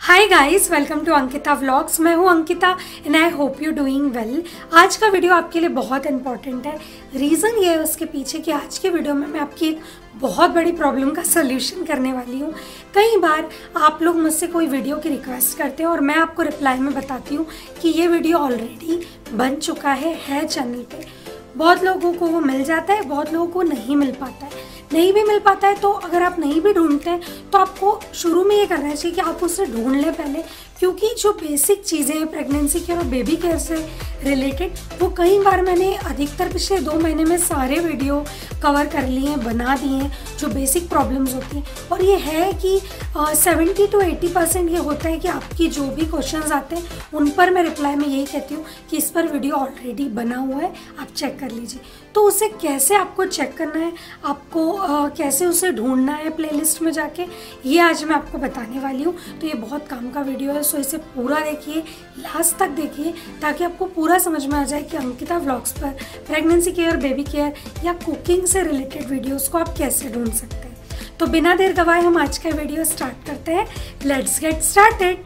Hi guys, welcome to Ankita vlogs. मैं हूँ Ankita and I hope you doing well. आज का वीडियो आपके लिए बहुत इंपॉर्टेंट है। रीज़न ये है उसके पीछे कि आज के वीडियो में मैं आपकी एक बहुत बड़ी प्रॉब्लम का सोल्यूशन करने वाली हूँ। कई बार आप लोग मुझसे कोई वीडियो की रिक्वेस्ट करते हैं और मैं आपको रिप्लाई में बताती हूँ कि ये वीडियो ऑलरेडी बन चुका है चैनल पे। बहुत लोगों को वो मिल जाता है, बहुत लोगों को नहीं मिल पाता है। नहीं भी मिल पाता है तो अगर आप नहीं भी ढूंढते हैं तो आपको शुरू में ये करना चाहिए कि आप उसे ढूंढ लें पहले, क्योंकि जो बेसिक चीज़ें हैं प्रेगनेंसी केयर और बेबी केयर से रिलेटेड वो कई बार मैंने अधिकतर पिछले 2 महीने में सारे वीडियो कवर कर लिए हैं, बना दिए हैं, जो बेसिक प्रॉब्लम्स होती हैं। और ये है कि 70 to 80% ये होता है कि आपकी जो भी क्वेश्चंस आते हैं उन पर मैं रिप्लाई में यही कहती हूँ कि इस पर वीडियो ऑलरेडी बना हुआ है, आप चेक कर लीजिए। तो उसे कैसे आपको चेक करना है, आपको कैसे उसे ढूंढना है प्लेलिस्ट में जाके, ये आज मैं आपको बताने वाली हूँ। तो ये बहुत काम का वीडियो है, सो इसे पूरा देखिए, लास्ट तक देखिए, ताकि आपको पूरा समझ में आ जाए कि अंकिता व्लॉग्स पर प्रेगनेंसी केयर, बेबी केयर या कुकिंग से रिलेटेड वीडियोस को आप कैसे ढूंढ सकते हैं। तो बिना देर गवाए हम आज का वीडियो स्टार्ट करते हैं। Let's get started.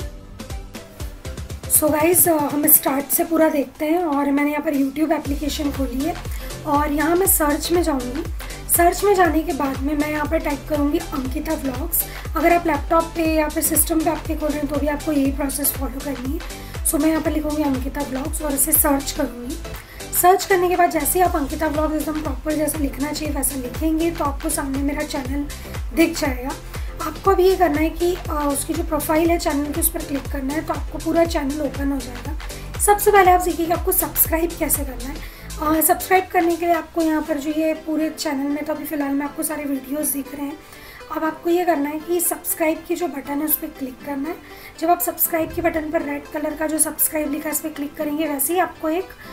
So guys, हम स्टार्ट से पूरा देखते हैं। और मैंने यहाँ पर यूट्यूब एप्लीकेशन खोली है और यहाँ मैं सर्च में जाऊँगी। सर्च में जाने के बाद में मैं यहाँ पर टाइप करूँगी अंकिता व्लॉग्स। अगर आप लैपटॉप पे या फिर सिस्टम पे आपके खोल रहे हैं तो भी आपको यही प्रोसेस फॉलो करनी है। सो मैं यहाँ पर लिखूँगी अंकिता व्लॉग्स और इसे सर्च करूँगी। सर्च करने के बाद जैसे ही आप अंकिता व्लॉग्स एकदम प्रॉपर जैसे लिखना चाहिए वैसा लिखेंगे तो आपको सामने मेरा चैनल दिख जाएगा। आपको अभी ये करना है कि उसकी जो प्रोफाइल है चैनल की उस पर क्लिक करना है, तो आपको पूरा चैनल ओपन हो जाएगा। सबसे पहले आप सीखिए कि आपको सब्सक्राइब कैसे करना है। सब्सक्राइब करने के लिए आपको यहाँ पर जो ये पूरे चैनल में तो अभी फ़िलहाल में आपको सारे वीडियोस दिख रहे हैं। अब आपको ये करना है कि सब्सक्राइब की जो बटन है उस पर क्लिक करना है। जब आप सब्सक्राइब के बटन पर रेड कलर का जो सब्सक्राइब लिखा है इस पर क्लिक करेंगे, वैसे ही आपको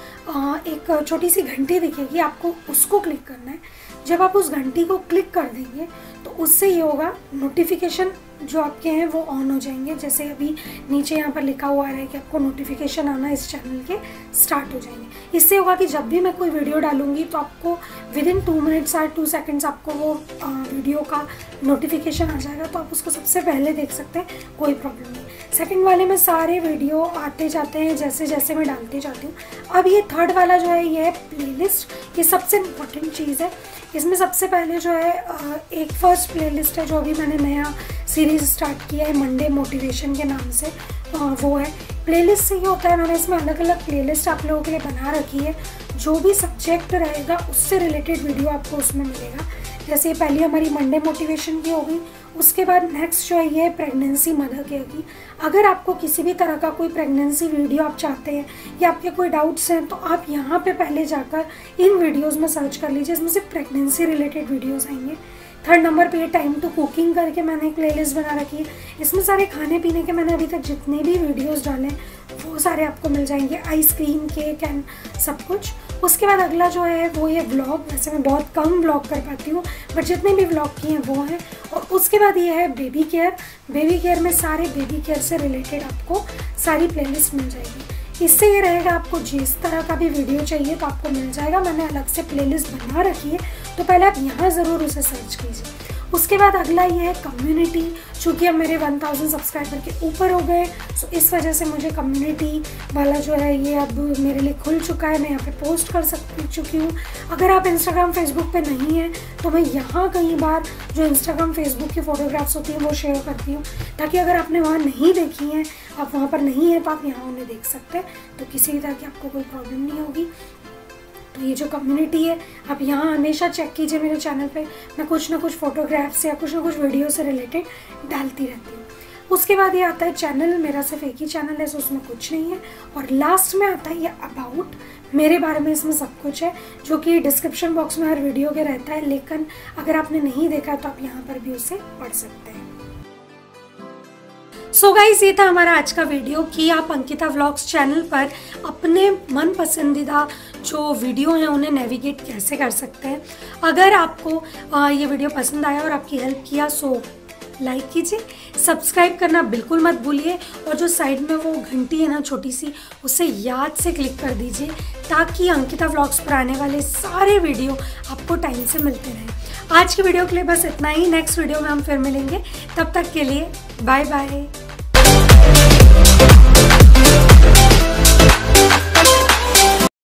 एक छोटी सी घंटी दिखेगी, आपको उसको क्लिक करना है। जब आप उस घंटी को क्लिक कर देंगे तो उससे ये होगा, नोटिफिकेशन जो आपके हैं वो ऑन हो जाएंगे। जैसे अभी नीचे यहाँ पर लिखा हुआ है कि आपको नोटिफिकेशन आना इस चैनल के स्टार्ट हो जाएंगे। इससे होगा कि जब भी मैं कोई वीडियो डालूंगी तो आपको विदिन 2 मिनट्स और 2 सेकेंड्स आपको वो वीडियो का नोटिफिकेशन आ जाएगा, तो आप उसको सबसे पहले देख सकते हैं, कोई प्रॉब्लम नहीं। सेकंड वाले में सारे वीडियो आते जाते हैं जैसे जैसे मैं डालती जाती हूँ। अब ये थर्ड वाला जो है ये है प्लेलिस्ट। ये सबसे इम्पोर्टेंट चीज़ है। इसमें सबसे पहले जो है एक फर्स्ट प्लेलिस्ट है जो अभी मैंने नया सीरीज़ स्टार्ट किया है मंडे मोटिवेशन के नाम से, वो है प्लेलिस्ट। से ये होता है, मैंने इसमें अलग अलग प्लेलिस्ट आप लोगों के लिए बना रखी है। जो भी सब्जेक्ट रहेगा उससे रिलेटेड वीडियो आपको उसमें मिलेगा। जैसे पहली हमारी मंडे मोटिवेशन की हो गई, उसके बाद नेक्स्ट जो है ये प्रेगनेंसी मदर केयर की। अगर आपको किसी भी तरह का कोई प्रेगनेंसी वीडियो आप चाहते हैं या आपके कोई डाउट्स हैं तो आप यहाँ पे पहले जाकर इन वीडियोस में सर्च कर लीजिए, इसमें से प्रेगनेंसी रिलेटेड वीडियोस आएंगे। थर्ड नंबर पे ये टाइम टू कुकिंग करके मैंने एक प्लेलिस्ट बना रखी है। इसमें सारे खाने पीने के मैंने अभी तक जितने भी वीडियोस डाले वो सारे आपको मिल जाएंगे, आइसक्रीम, केक एंड सब कुछ। उसके बाद अगला जो है वो ये व्लॉग। वैसे मैं बहुत कम व्लॉग कर पाती हूँ बट जितने भी व्लॉग किए हैं वो हैं। और उसके बाद ये है बेबी केयर। बेबी केयर में सारे बेबी केयर से रिलेटेड आपको सारी प्लेलिस्ट मिल जाएगी। इससे ये रहेगा, आपको जिस तरह का भी वीडियो चाहिए तो आपको मिल जाएगा। मैंने अलग से प्लेलिस्ट बना रखी है, तो पहले आप यहाँ ज़रूर उसे सर्च कीजिए। उसके बाद अगला ये है कम्युनिटी। चूँकि अब मेरे 1000 सब्सक्राइबर के ऊपर हो गए, सो इस वजह से मुझे कम्युनिटी वाला जो है ये अब मेरे लिए खुल चुका है। मैं यहाँ पे पोस्ट कर चुकी हूँ। अगर आप इंस्टाग्राम फेसबुक पे नहीं हैं तो मैं यहाँ कई बार जो इंस्टाग्राम फेसबुक की फ़ोटोग्राफ्स होती हैं वो शेयर करती हूँ, ताकि अगर आपने वहाँ नहीं देखी हैं, आप वहाँ पर नहीं हैं, तो आप यहाँ उन्हें देख सकते हैं। तो किसी भी तरह की आपको कोई प्रॉब्लम नहीं होगी। तो ये जो कम्युनिटी है आप यहाँ हमेशा चेक कीजिए। मेरे चैनल पे मैं कुछ ना कुछ फ़ोटोग्राफ्स या कुछ ना कुछ वीडियो से रिलेटेड डालती रहती हूँ। उसके बाद ये आता है चैनल। मेरा सिर्फ एक ही चैनल है, सो उसमें कुछ नहीं है। और लास्ट में आता है ये अबाउट, मेरे बारे में इसमें सब कुछ है, जो कि डिस्क्रिप्शन बॉक्स में हर वीडियो के रहता है। लेकिन अगर आपने नहीं देखा तो आप यहाँ पर भी उसे पढ़ सकते हैं। सो गाइस, ये था हमारा आज का वीडियो कि आप अंकिता व्लॉग्स चैनल पर अपने मन पसंदीदा जो वीडियो हैं उन्हें नेविगेट कैसे कर सकते हैं। अगर आपको ये वीडियो पसंद आया और आपकी हेल्प किया सो लाइक कीजिए, सब्सक्राइब करना बिल्कुल मत भूलिए, और जो साइड में वो घंटी है ना छोटी सी, उसे याद से क्लिक कर दीजिए ताकि अंकिता व्लॉग्स पर आने वाले सारे वीडियो आपको टाइम से मिलते रहें। आज की वीडियो के लिए बस इतना ही। नेक्स्ट वीडियो में हम फिर मिलेंगे, तब तक के लिए बाय बाय। है।